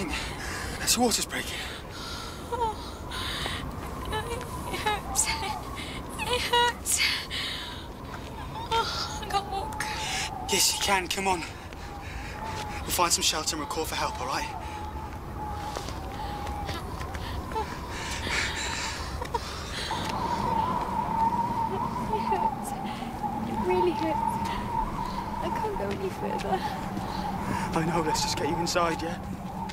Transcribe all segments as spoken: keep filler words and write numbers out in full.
think this water's breaking. Oh, it hurts. It hurts. Oh, I can't walk. Yes, you can. Come on. We'll find some shelter and we'll call for help, all right? It hurts. It really hurts. I can't go any further. I know. Let's just get you inside, yeah?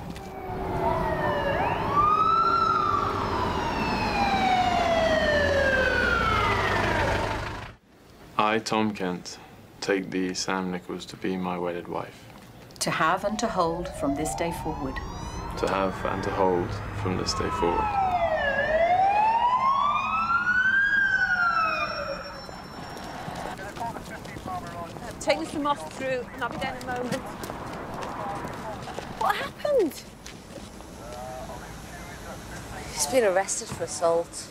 I, Tom Kent, take thee, Sam Nichols, to be my wedded wife. To have and to hold from this day forward. To have and to hold from this day forward. Take Mister Moss through, and I'll be down in a moment. What happened? He's been arrested for assault.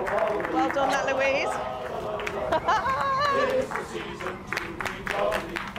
Well done, that Louise.